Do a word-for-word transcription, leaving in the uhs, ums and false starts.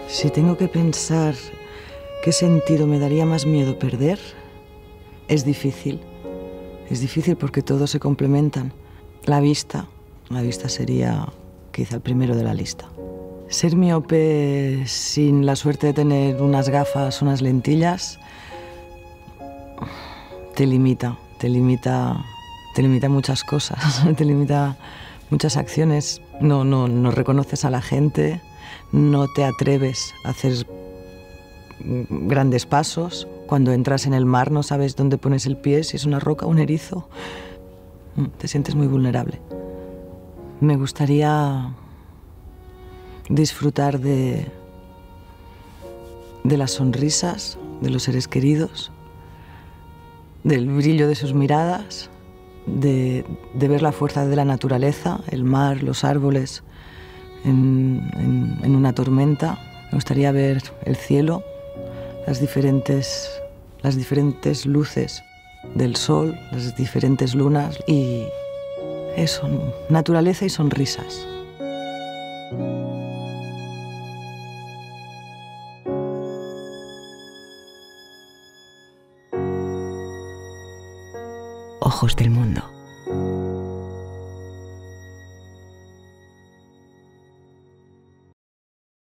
Si tengo que pensar qué sentido me daría más miedo perder, es difícil. Es difícil porque todos se complementan. La vista, la vista sería quizá el primero de la lista. Ser miope sin la suerte de tener unas gafas, unas lentillas, te limita, te limita, te limita muchas cosas, te limita muchas acciones. No, no, no reconoces a la gente, no te atreves a hacer grandes pasos. Cuando entras en el mar no sabes dónde pones el pie, si es una roca o un erizo. Te sientes muy vulnerable. Me gustaría disfrutar de, de las sonrisas de los seres queridos, del brillo de sus miradas, de, de ver la fuerza de la naturaleza, el mar, los árboles, en, en, en una tormenta. Me gustaría ver el cielo, las diferentes, las diferentes luces del sol, las diferentes lunas y eso, naturaleza y sonrisas. Ojos del mundo.